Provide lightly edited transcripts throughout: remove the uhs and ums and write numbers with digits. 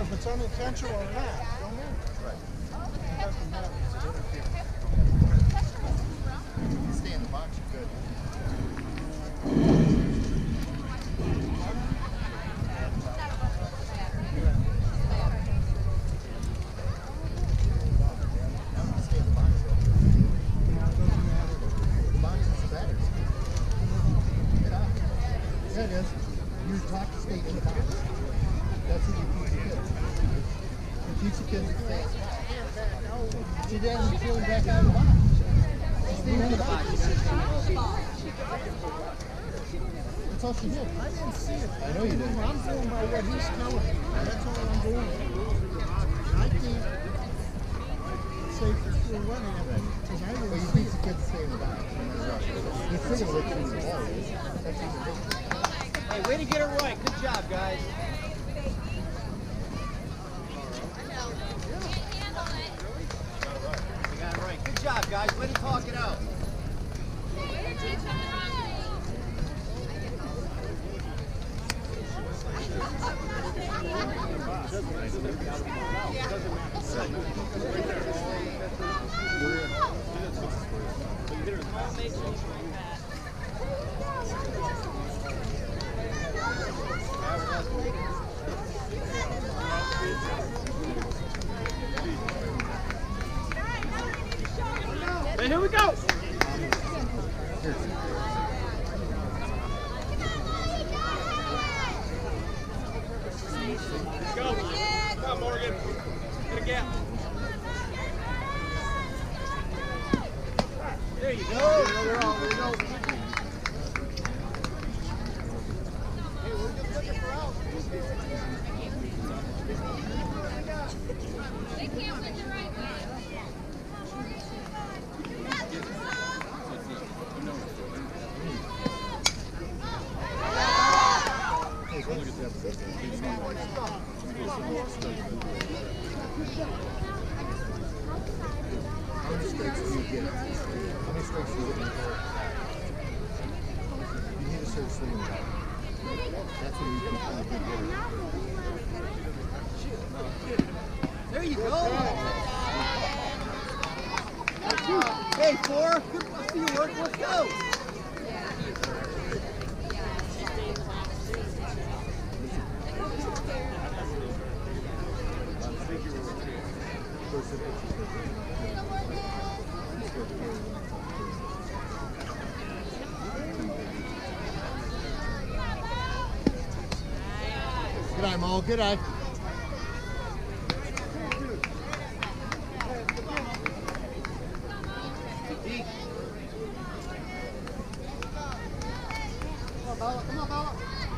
if it's unintentional or not. Don't know. Right. It doesn't matter. Stay in the box, you're good. Yeah, it is. You're taught to stay in the box. That's what you teach your kids. You teach the kids to stay in the box. She doesn't feel back in the box. Stay in the box. That's all she did. I didn't see it. I know you didn't. I'm going by what he's telling me. That's all I'm doing. I can't say for sure what happened because I Well, you didn't see teach it. the kids to stay in the box. You're sitting with them in the ball. That's even different. Hey, way to get it right. Good job, guys. We got it right. Good job, guys. Way to talk it out. Hey, here we go. Let's go. Come on, Morgan. Get a gap. There you go. There we go. They can't win the right way. How many strikes do you get? How many strikes do you get in the ball? You need to start swinging the ball. That's when you become a good hitter. There you go. Hey, 4. Good for your work. Let's go. Good eye, Mo. Good eye. Come on, Bella.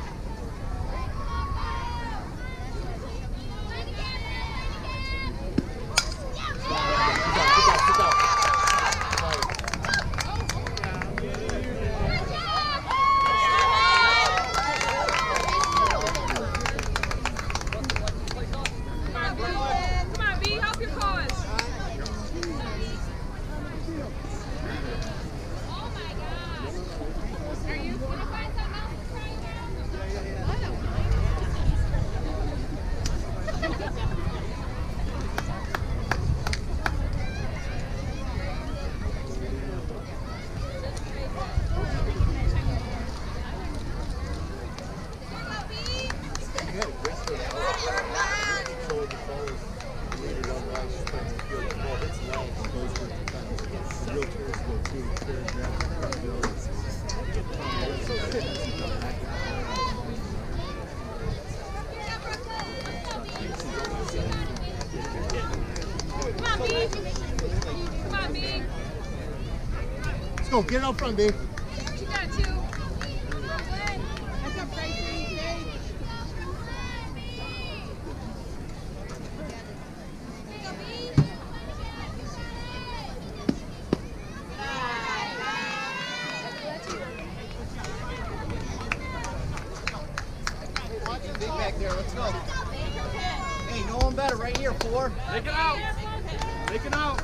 Come on, B, help your cause. Oh my gosh. Are you going to find something else to try there? I don't mind. Come on, B. Come on, B. Let's go. Get it out front, babe. You got 2. That's a pricing thing. Big back there. Let's go. Hey, no one better right here, 4. Take it out. Take it out.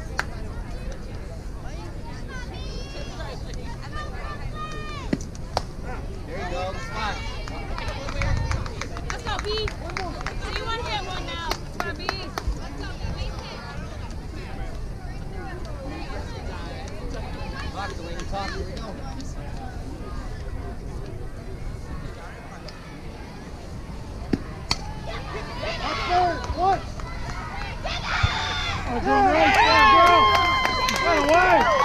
There you go. Spot. Let's go, B. So you want to hit one now. Oh, go, girl. Go, girl. Run away.